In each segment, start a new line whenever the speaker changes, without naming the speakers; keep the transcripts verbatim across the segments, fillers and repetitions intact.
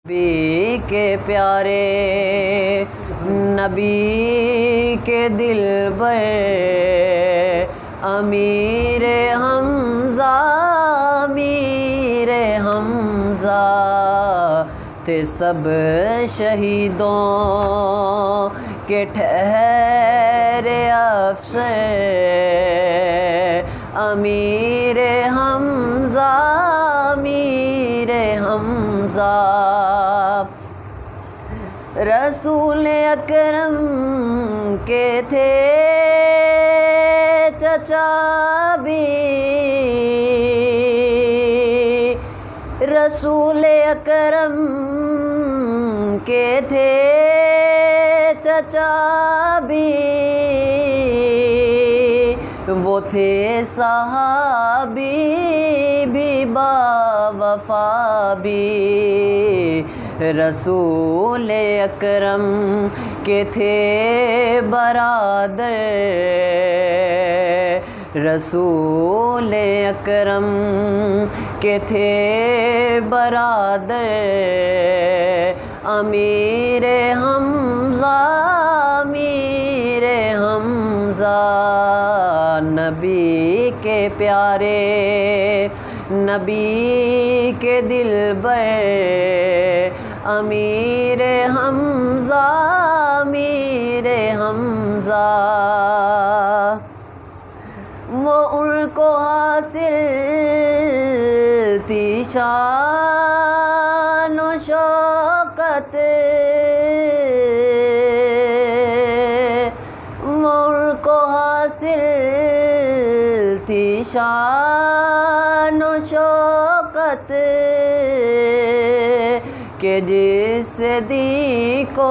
نبی کے پیارے نبی کے دلبر امیر حمزہ امیر حمزہ تھے سب شہیدوں کے ٹھہرے افسر امیر حمزہ امیر حمزہ رسول اکرم کے تھے چچا بھی رسول اکرم کے تھے چچا بھی وہ تھے صحابی بھی با وفا بھی رسول اکرم کے تھے برادر رسول اکرم کے تھے برادر امیر حمزہ امیر حمزہ نبی کے پیارے نبی کے دلبر امیر حمزہ امیر حمزہ وہ ان کو حاصل تھی شان و شوکت وہ ان کو حاصل تھی شان و شوکت کہ جس دی کو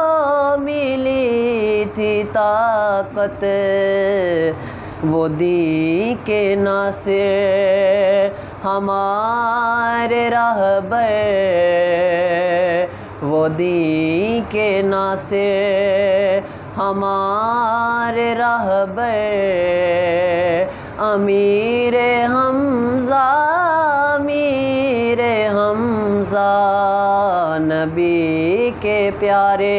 ملی تھی طاقت وہ دین کے ناصر ہمارے راہبر وہ دین کے ناصر ہمارے راہبر امیر حمزہ امیر حمزہ نبی کے پیارے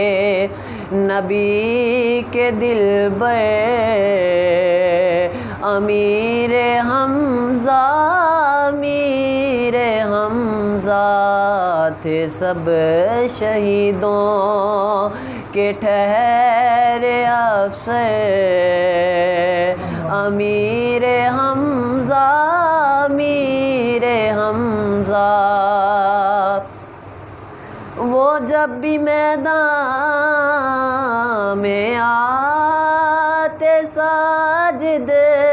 نبی کے دلبر امیر حمزہ امیر حمزہ تھے سب شہیدوں کے ٹھہرے افسر امیر حمزہ امیر حمزہ وہ جب بھی میدان میں آتے ساجد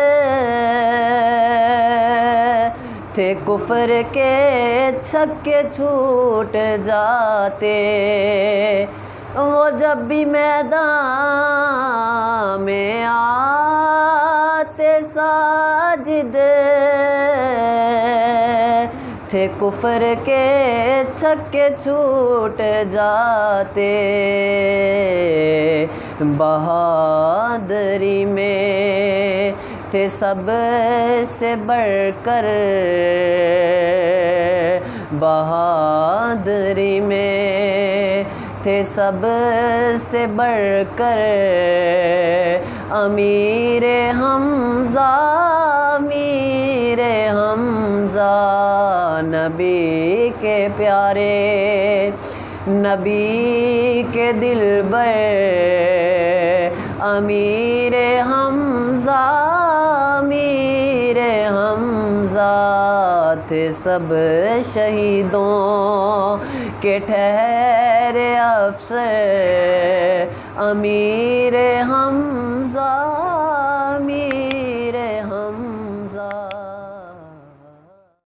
تھے کفر کے چھکے چھوٹ جاتے وہ جب بھی میدان میں آتے ساجد تھے کفر کے چھکے چھوٹ جاتے بہادری میں تھے سب سے بڑھ کر بہادری میں تھے سب سے بڑھ کر امیر حمزہ امیر حمزہ نبی کے پیارے نبی کے دلبر امیر حمزہ امیر حمزہ تھے سب شہیدوں کے ٹھہرے افسر امیر حمزہ امیر